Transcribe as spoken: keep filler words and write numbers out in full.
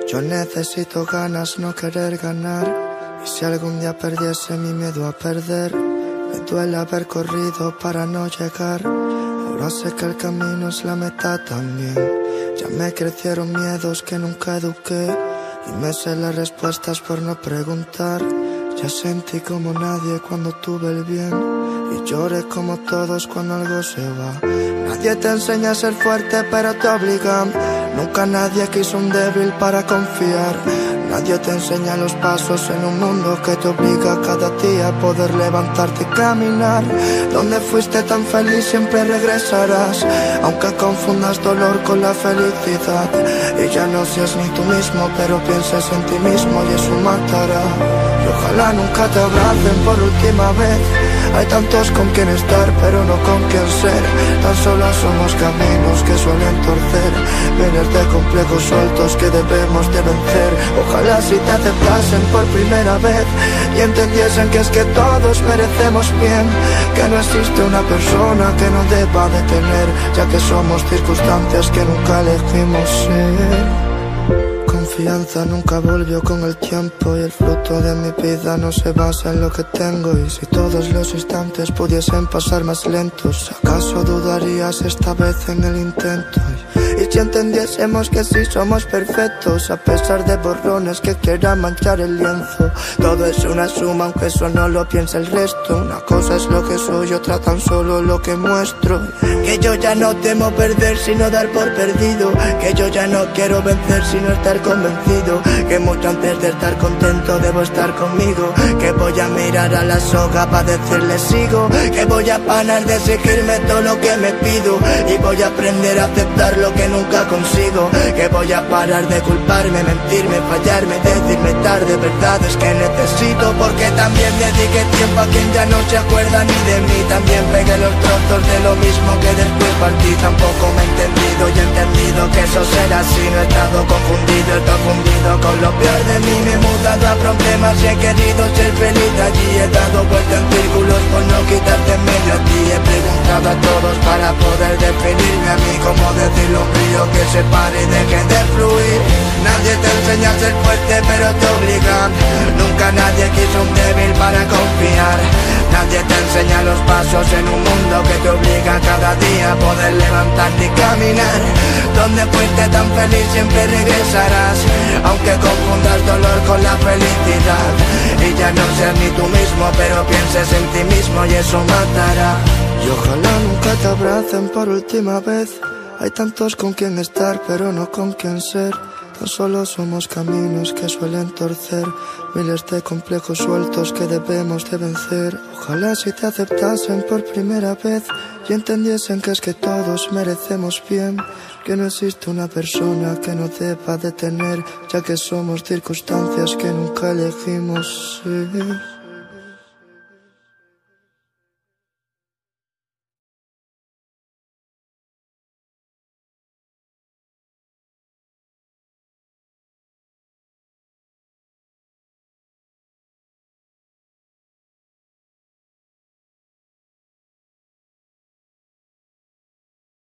Yo necesito ganas, no querer ganar. Y si algún día perdiese mi miedo a perder, me duele haber corrido para no llegar. Ahora sé que el camino es la meta también. Ya me crecieron miedos que nunca eduqué, y me sé las respuestas por no preguntar. Ya sentí como nadie cuando tuve el bien, y lloré como todos cuando algo se va. Nadie te enseña a ser fuerte, pero te obligan. Nunca nadie quiso un débil para confiar. Nadie te enseña los pasos en un mundo que te obliga cada día a poder levantarte y caminar. Donde fuiste tan feliz siempre regresarás, aunque confundas dolor con la felicidad. Y ya no seas ni tú mismo, pero pienses en ti mismo y eso matará. Y ojalá nunca te abracen por última vez. Hay tantos con quien estar, pero no con quien ser. Tan solo somos caminos que suelen torcer, miles de complejos sueltos que debemos de vencer. Ojalá si te aceptasen por primera vez y entendiesen que es que todos merecemos bien, que no existe una persona que no deba de tener, ya que somos circunstancias que nunca elegimos ser. Confianza nunca volvió con el tiempo, y el fruto de mi vida no se basa en lo que tengo. Y si todos los instantes pudiesen pasar más lentos, ¿acaso dudarías esta vez en el intento? Y si entendiésemos que sí somos perfectos, a pesar de borrones que quieran manchar el lienzo. Todo es una suma, aunque eso no lo piensa el resto. Una cosa es lo que soy, otra tan solo lo que muestro. Que yo ya no temo perder, sino dar por perdido. Que yo ya no quiero vencer, sino estar convencido. Que mucho antes de estar contento debo estar conmigo. Que voy a mirar a la soga para decirle sigo. Que voy a parar de exigirme todo lo que me pido, y voy a aprender a aceptar lo que nunca consigo. Que voy a parar de culparme, mentirme, fallarme, decirme tarde verdades que necesito. Porque también dediqué tiempo a quien ya no se acuerda ni de mí. También pegué los trozos de lo mismo que después partí. Tampoco me he entendido y he entendido que eso será así. No he estado confundido, he estado fundido con lo peor de mí. Me he mudado a problemas y he querido ser feliz allí. He dado vuelta en círculos por no quitarte en medio a ti. He preguntado a todos para poder definirme a mí. Como decirlo un río que se pare y deje de fluir. Nadie te enseña a ser fuerte, pero te obligan. Nunca nadie quiso un débil para confiar. Nadie te enseña los pasos en un mundo que te obliga cada día a poder levantarte y caminar. Donde fuiste tan feliz siempre regresarás, aunque confundas dolor con la felicidad. Y ya no seas ni tú mismo, pero pienses en ti mismo y eso matará. Y ojalá nunca te abracen por última vez. Hay tantos con quien estar, pero no con quien ser. Tan solo somos caminos que suelen torcer, miles de complejos sueltos que debemos de vencer. Ojalá si te aceptasen por primera vez y entendiesen que es que todos merecemos bien, que no existe una persona que no deba de tener, ya que somos circunstancias que nunca elegimos ser.